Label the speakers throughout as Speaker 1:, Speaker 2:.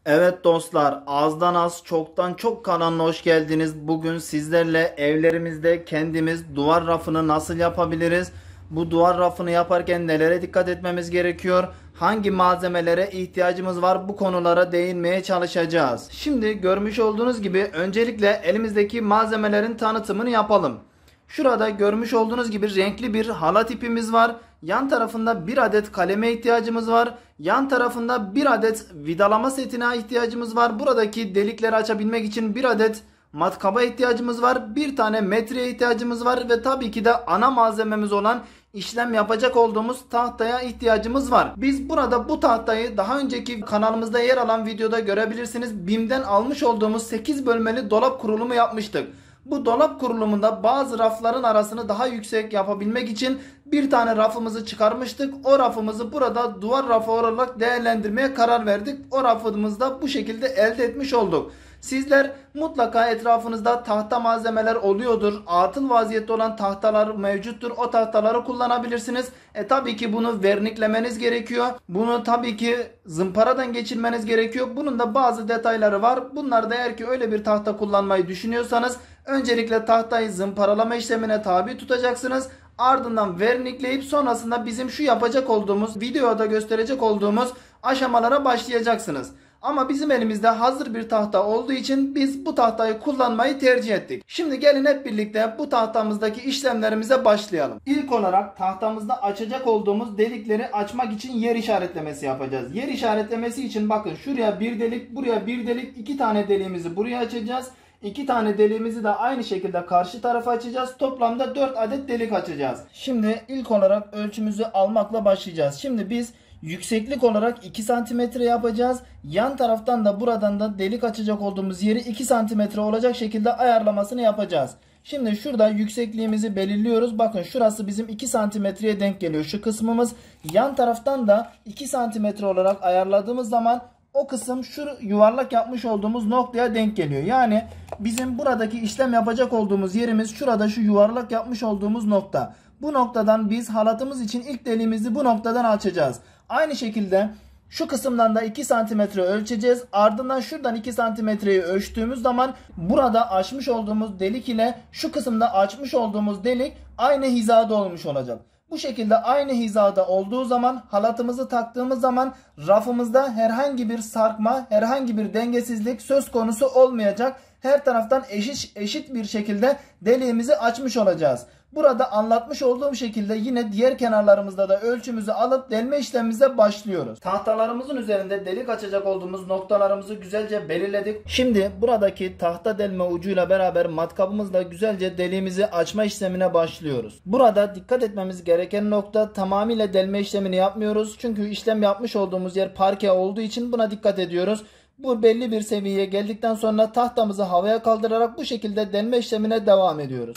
Speaker 1: Evet dostlar, azdan az çoktan çok kanalına hoş geldiniz. Bugün sizlerle evlerimizde kendimiz duvar rafını nasıl yapabiliriz? Bu duvar rafını yaparken nelere dikkat etmemiz gerekiyor? Hangi malzemelere ihtiyacımız var? Bu konulara değinmeye çalışacağız. Şimdi görmüş olduğunuz gibi öncelikle elimizdeki malzemelerin tanıtımını yapalım. Şurada görmüş olduğunuz gibi renkli bir halat ipimiz var. Yan tarafında bir adet kaleme ihtiyacımız var. Yan tarafında bir adet vidalama setine ihtiyacımız var. Buradaki delikleri açabilmek için bir adet matkaba ihtiyacımız var. Bir tane metreye ihtiyacımız var. Ve tabii ki de ana malzememiz olan işlem yapacak olduğumuz tahtaya ihtiyacımız var. Biz burada bu tahtayı daha önceki kanalımızda yer alan videoda görebilirsiniz. BİM'den almış olduğumuz 8 bölmeli dolap kurulumu yapmıştık. Bu dolap kurulumunda bazı rafların arasını daha yüksek yapabilmek için bir tane rafımızı çıkarmıştık. O rafımızı burada duvar rafı olarak değerlendirmeye karar verdik. O rafımızı da bu şekilde elde etmiş olduk. Sizler mutlaka etrafınızda tahta malzemeler oluyordur. Atıl vaziyette olan tahtalar mevcuttur. O tahtaları kullanabilirsiniz. Tabii ki bunu verniklemeniz gerekiyor. Bunu tabii ki zımparadan geçirmeniz gerekiyor. Bunun da bazı detayları var. Bunlar da eğer ki öyle bir tahta kullanmayı düşünüyorsanız öncelikle tahtayı zımparalama işlemine tabi tutacaksınız. Ardından vernikleyip sonrasında bizim şu yapacak olduğumuz videoda gösterecek olduğumuz aşamalara başlayacaksınız. Ama bizim elimizde hazır bir tahta olduğu için biz bu tahtayı kullanmayı tercih ettik. Şimdi gelin hep birlikte bu tahtamızdaki işlemlerimize başlayalım. İlk olarak tahtamızda açacak olduğumuz delikleri açmak için yer işaretlemesi yapacağız. Yer işaretlemesi için bakın şuraya bir delik, buraya bir delik, iki tane deliğimizi buraya açacağız. 2 tane deliğimizi de aynı şekilde karşı tarafa açacağız. Toplamda 4 adet delik açacağız. Şimdi ilk olarak ölçümüzü almakla başlayacağız. Şimdi biz yükseklik olarak 2 cm yapacağız. Yan taraftan da buradan da delik açacak olduğumuz yeri 2 cm olacak şekilde ayarlamasını yapacağız. Şimdi şurada yüksekliğimizi belirliyoruz. Bakın şurası bizim 2 santimetreye denk geliyor şu kısmımız. Yan taraftan da 2 cm olarak ayarladığımız zaman o kısım şu yuvarlak yapmış olduğumuz noktaya denk geliyor. Yani bizim buradaki işlem yapacak olduğumuz yerimiz şurada şu yuvarlak yapmış olduğumuz nokta. Bu noktadan biz halatımız için ilk deliğimizi bu noktadan açacağız. Aynı şekilde şu kısımdan da 2 santimetre ölçeceğiz. Ardından şuradan 2 santimetreyi ölçtüğümüz zaman burada açmış olduğumuz delik ile şu kısımda açmış olduğumuz delik aynı hizada olmuş olacak. Bu şekilde aynı hizada olduğu zaman halatımızı taktığımız zaman rafımızda herhangi bir sarkma, herhangi bir dengesizlik söz konusu olmayacak. Her taraftan eşit bir şekilde deliğimizi açmış olacağız. Burada anlatmış olduğum şekilde yine diğer kenarlarımızda da ölçümüzü alıp delme işlemimize başlıyoruz. Tahtalarımızın üzerinde delik açacak olduğumuz noktalarımızı güzelce belirledik. Şimdi buradaki tahta delme ucuyla beraber matkabımızla güzelce deliğimizi açma işlemine başlıyoruz. Burada dikkat etmemiz gereken nokta tamamıyla delme işlemini yapmıyoruz. Çünkü işlem yapmış olduğumuz yer parke olduğu için buna dikkat ediyoruz. Bu belli bir seviyeye geldikten sonra tahtamızı havaya kaldırarak bu şekilde delme işlemine devam ediyoruz.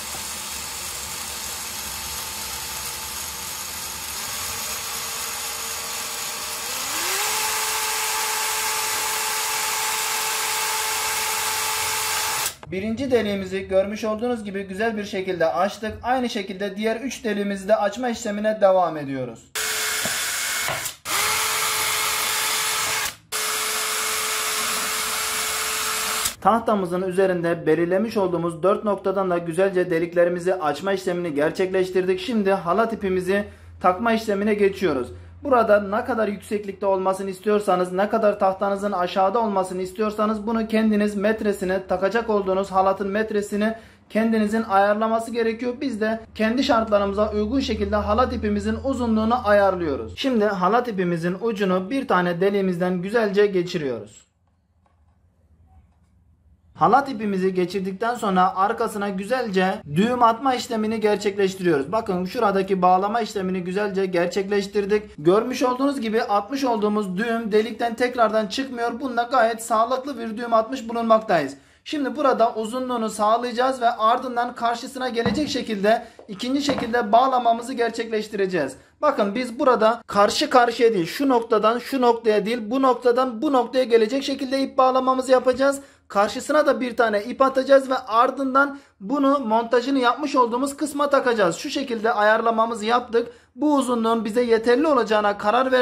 Speaker 1: Birinci deliğimizi görmüş olduğunuz gibi güzel bir şekilde açtık. Aynı şekilde diğer 3 deliğimizi de açma işlemine devam ediyoruz. Tahtamızın üzerinde belirlemiş olduğumuz 4 noktadan da güzelce deliklerimizi açma işlemini gerçekleştirdik. Şimdi halat ipimizi takma işlemine geçiyoruz. Burada ne kadar yükseklikte olmasını istiyorsanız, ne kadar tahtanızın aşağıda olmasını istiyorsanız bunu kendiniz metresini, takacak olduğunuz halatın metresini kendinizin ayarlaması gerekiyor. Biz de kendi şartlarımıza uygun şekilde halat ipimizin uzunluğunu ayarlıyoruz. Şimdi halat ipimizin ucunu bir tane deliğimizden güzelce geçiriyoruz. Halat ipimizi geçirdikten sonra arkasına güzelce düğüm atma işlemini gerçekleştiriyoruz. Bakın şuradaki bağlama işlemini güzelce gerçekleştirdik. Görmüş olduğunuz gibi atmış olduğumuz düğüm delikten tekrardan çıkmıyor. Bunda gayet sağlıklı bir düğüm atmış bulunmaktayız. Şimdi burada uzunluğunu sağlayacağız ve ardından karşısına gelecek şekilde ikinci şekilde bağlamamızı gerçekleştireceğiz. Bakın biz burada karşı karşıya değil, şu noktadan şu noktaya değil, bu noktadan bu noktaya gelecek şekilde ip bağlamamızı yapacağız. Karşısına da bir tane ip atacağız ve ardından bunu montajını yapmış olduğumuz kısma takacağız. Şu şekilde ayarlamamızı yaptık. Bu uzunluğun bize yeterli olacağına karar verdik.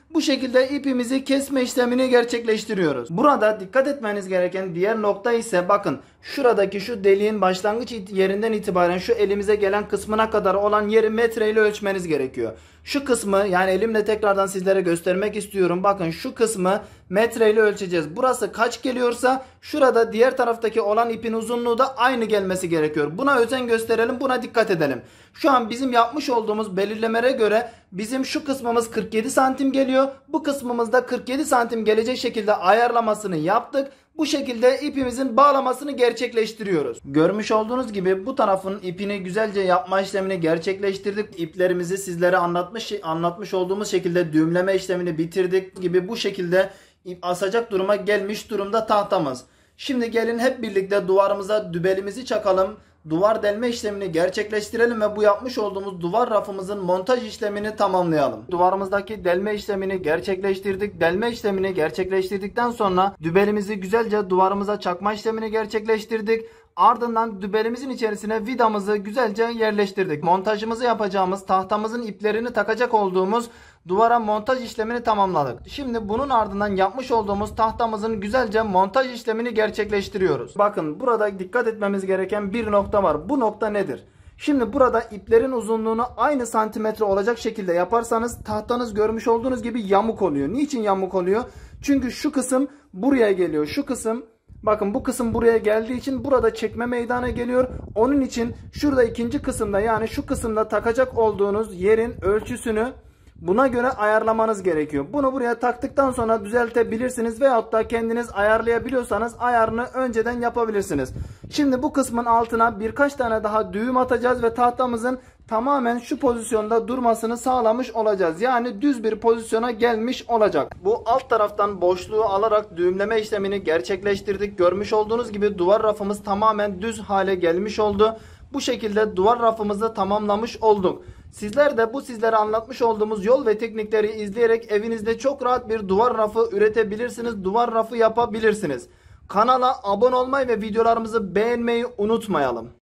Speaker 1: Bu şekilde ipimizi kesme işlemini gerçekleştiriyoruz. Burada dikkat etmeniz gereken diğer nokta ise bakın şuradaki şu deliğin başlangıç yerinden itibaren şu elimize gelen kısmına kadar olan yeri metreyle ölçmeniz gerekiyor. Şu kısmı yani elimle tekrardan sizlere göstermek istiyorum. Bakın şu kısmı metreyle ölçeceğiz. Burası kaç geliyorsa şurada diğer taraftaki olan ipin uzunluğu da aynı gelmesi gerekiyor. Buna özen gösterelim, buna dikkat edelim. Şu an bizim yapmış olduğumuz belirlemelere göre bizim şu kısmımız 47 santim geliyor. Bu kısmımızda 47 santim gelecek şekilde ayarlamasını yaptık. Bu şekilde ipimizin bağlamasını gerçekleştiriyoruz. Görmüş olduğunuz gibi bu tarafın ipini güzelce yapma işlemini gerçekleştirdik. İplerimizi sizlere anlatmış olduğumuz şekilde düğümleme işlemini bitirdik gibi bu şekilde ip asacak duruma gelmiş durumda tahtamız. Şimdi gelin hep birlikte duvarımıza dübelimizi çakalım. Duvar delme işlemini gerçekleştirelim ve bu yapmış olduğumuz duvar rafımızın montaj işlemini tamamlayalım. Duvarımızdaki delme işlemini gerçekleştirdik. Delme işlemini gerçekleştirdikten sonra dübelimizi güzelce duvarımıza çakma işlemini gerçekleştirdik. Ardından dübelimizin içerisine vidamızı güzelce yerleştirdik. Montajımızı yapacağımız tahtamızın iplerini takacak olduğumuz duvara montaj işlemini tamamladık. Şimdi bunun ardından yapmış olduğumuz tahtamızın güzelce montaj işlemini gerçekleştiriyoruz. Bakın burada dikkat etmemiz gereken bir nokta var. Bu nokta nedir? Şimdi burada iplerin uzunluğunu aynı santimetre olacak şekilde yaparsanız tahtanız görmüş olduğunuz gibi yamuk oluyor. Niçin yamuk oluyor? Çünkü şu kısım buraya geliyor. Şu kısım, bakın bu kısım buraya geldiği için burada çekme meydana geliyor. Onun için şurada ikinci kısımda yani şu kısımda takacak olduğunuz yerin ölçüsünü buna göre ayarlamanız gerekiyor. Bunu buraya taktıktan sonra düzeltebilirsiniz veyahut da kendiniz ayarlayabiliyorsanız ayarını önceden yapabilirsiniz. Şimdi bu kısmın altına birkaç tane daha düğüm atacağız ve tahtamızın tamamen şu pozisyonda durmasını sağlamış olacağız. Yani düz bir pozisyona gelmiş olacak. Bu alt taraftan boşluğu alarak düğümleme işlemini gerçekleştirdik. Görmüş olduğunuz gibi duvar rafımız tamamen düz hale gelmiş oldu. Bu şekilde duvar rafımızı tamamlamış olduk. Sizler de bu sizlere anlatmış olduğumuz yol ve teknikleri izleyerek evinizde çok rahat bir duvar rafı üretebilirsiniz. Duvar rafı yapabilirsiniz. Kanala abone olmayı ve videolarımızı beğenmeyi unutmayalım.